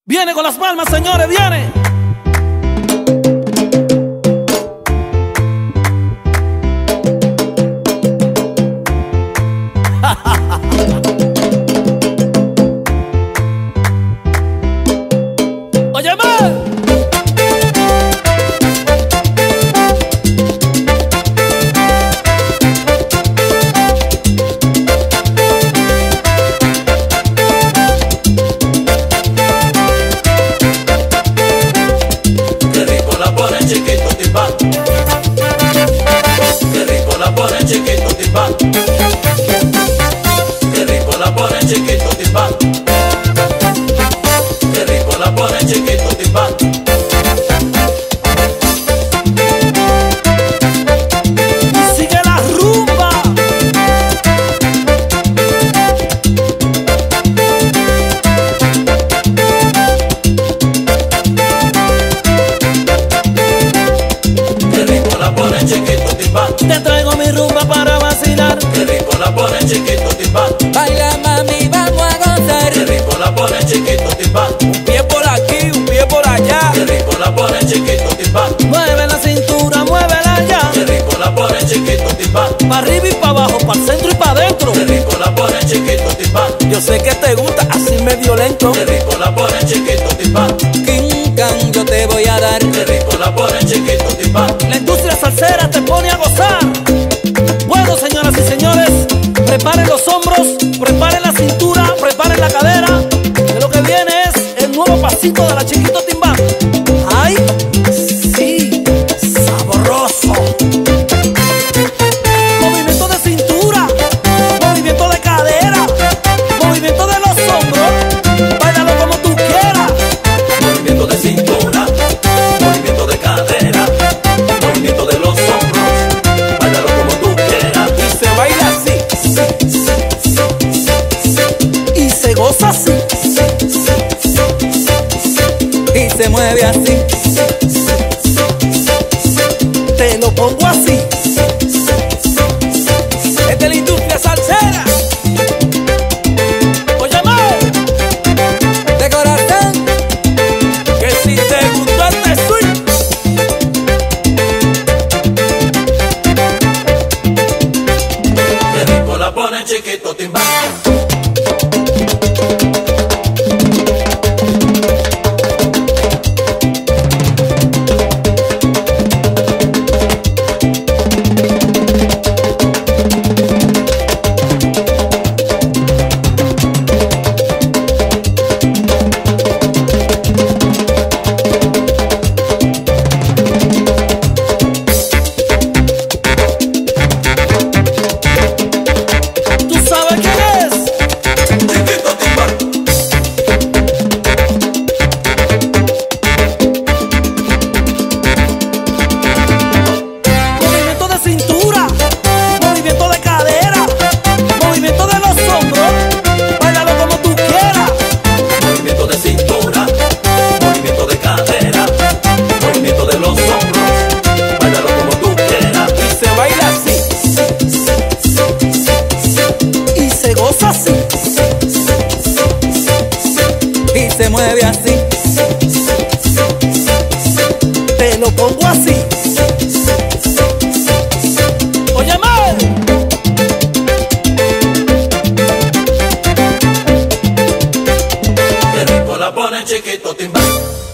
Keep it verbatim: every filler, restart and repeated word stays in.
Viene con las palmas, señores, viene. Óyeme. Chiquito timbal, qué rico la pone chiquito timbal, qué rico la pone chiquito timbal, qué rico la pone chiquito timbal. Y sigue la rumba. Chiquito timbal, Te traigo mi rumba para vacilar. qué rico la pone chiquito timbal, Baila mami, vamos a gozar. qué rico la pone chiquito timbal, Un pie por aquí, un pie por allá. qué rico la pone chiquito timbal, Mueve la cintura, muévela ya. qué rico la pone chiquito timbal, Pa' arriba y pa' abajo, pa' el centro y pa' adentro. qué rico la pone chiquito timbal, Yo sé que te gusta así medio lento. qué rico la pone chiquito timbal, King Kong yo te voy a dar. qué rico la pone chiquito timbal. La industria salsera te pone a gozar. Bueno, señoras y señores, preparen los hombros, preparen la cintura, preparen la cadera, que lo que viene es el nuevo pasito de la Chiquito Timbal. ¡Ay! Sí, sabroso. Movimiento de cintura, movimiento de cadera, movimiento de los hombros, báilalo como tú quieras. Movimiento de cintura, movimiento de cadera, movimiento de los hombros, báilalo como tú quieras. Y se baila así. Y se goza así. Y se mueve así. Te lo pongo así. Es de la industria salsera. Óyeme, De corazón. que si te gustó este swing, Qué rico la pone chiquito timbal. ¿tú sabes quién es? Chiquito timbal, Movimiento de cintura, movimiento de cadera, movimiento de los hombros, báilalo como tú quieras. movimiento de cintura, movimiento de cadera, movimiento de los hombros, báilalo como tú quieras. Y se baila así. Y se goza así. Y se mueve así. Te lo pongo así. Óyeme, Qué rico la pone chiquito timbal.